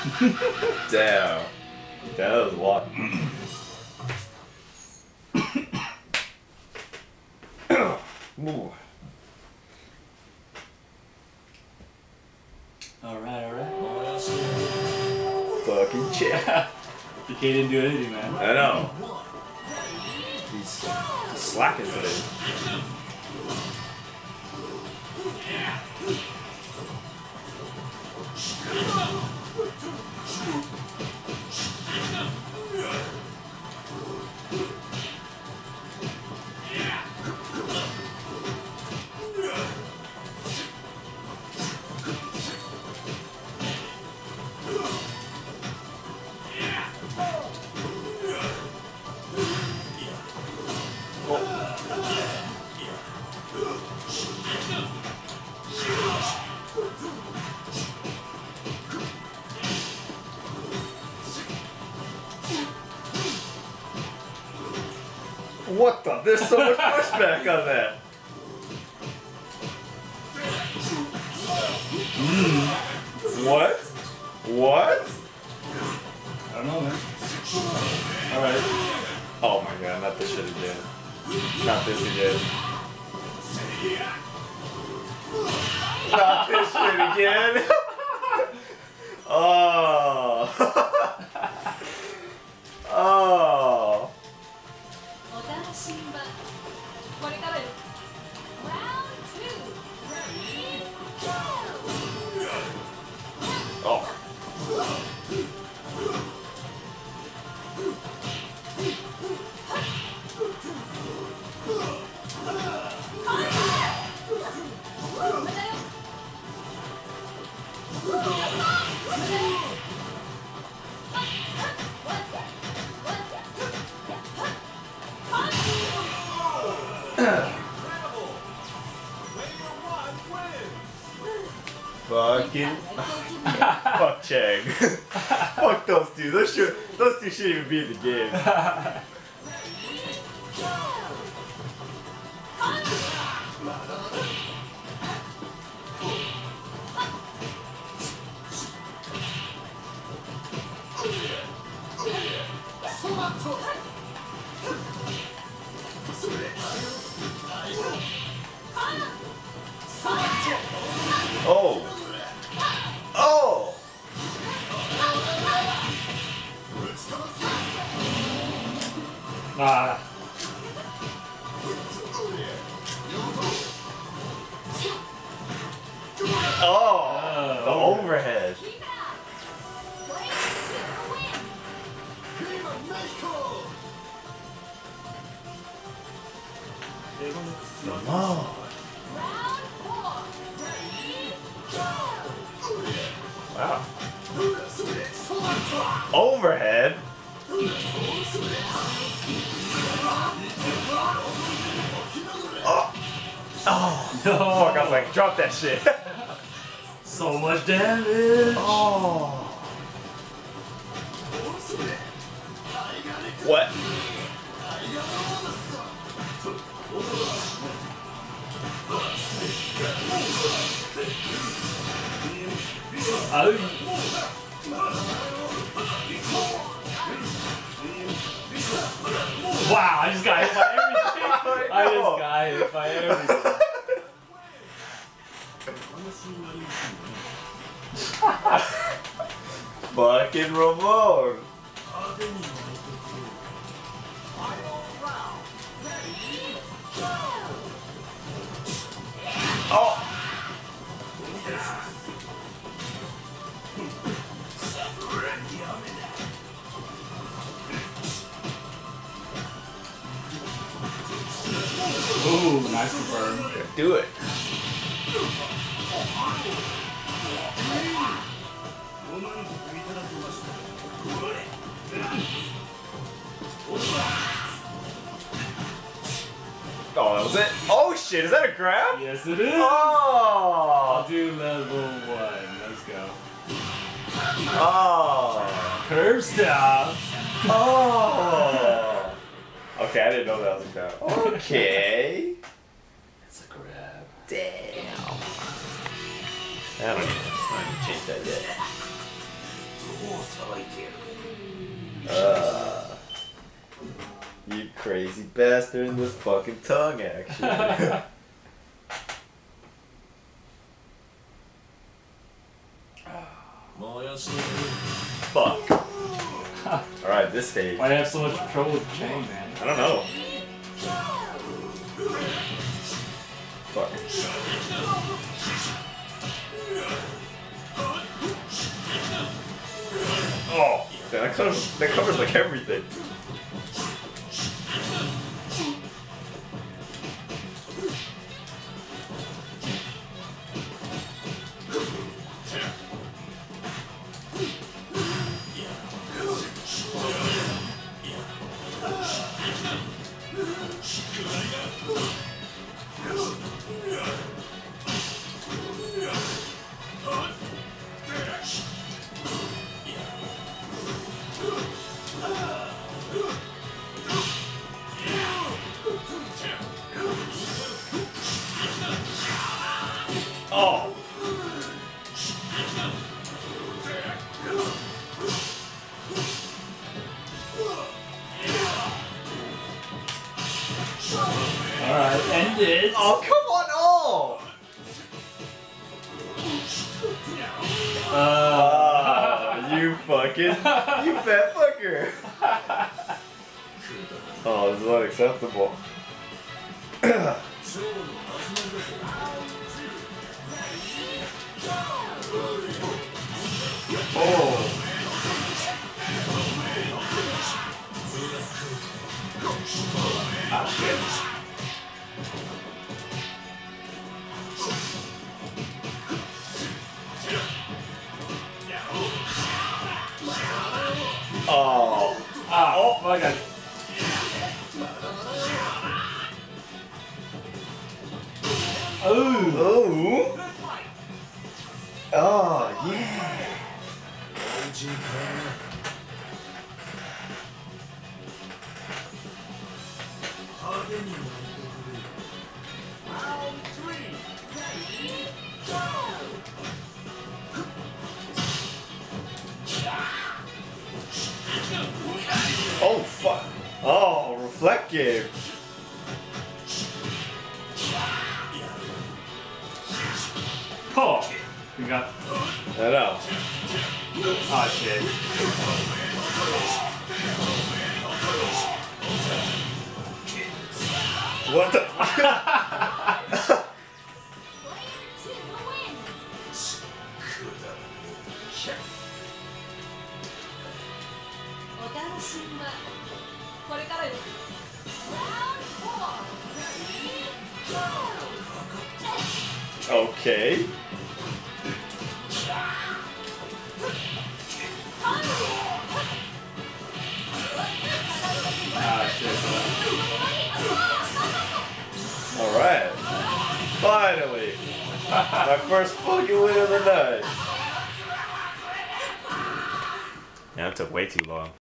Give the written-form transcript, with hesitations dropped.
Damn. That was a lot. Alright. Fucking chat. DK didn't do anything, man. I know. He's slacking today. What the? There's so much pushback on that. What? What? I don't know, man. Alright. Oh my god, not this shit again. Not this again. Not this shit again. Oh. Oh. Oh. Fucking fuck Chang. Fuck those two. Those two shouldn't even be in the game. Oh. Oh. Ah. Oh. The overhead. Oh. Wow. Overhead? Oh. Oh. No. Fuck, I was like, drop that shit. So much damage. Oh. What? Wow, I just got hit by everything. I just got hit by everything. Fucking Ramon. Oh. Ooh, nice confirm. Do it. Oh, that was it? Oh shit, is that a grab? Yes, it is. Oh! I'll do level 1. Let's go. Oh! Curve stop. Oh! Okay, I didn't know that was a grab. Okay. It's a grab. Damn. I don't even change that yet. You crazy bastard in this fucking tongue action. Fuck. Alright, this stage. Why do you have so much trouble with the chain, man? I don't know. Fuck. Oh, that covers like everything. Oh. Alright, end it. Oh, come on, oh! You fucking, you fat fucker. Oh, this is unacceptable. Oh. Ah, shit. Oh. Ah, oh, fuck it. Ooh. Oh. Oh, yeah. Oh, fuck. Oh, reflect game. Oh, we got. I know. Oh shit. What the fuck? Okay. Ah shit. Alright. Finally. My first fucking win of the night. That took way too long.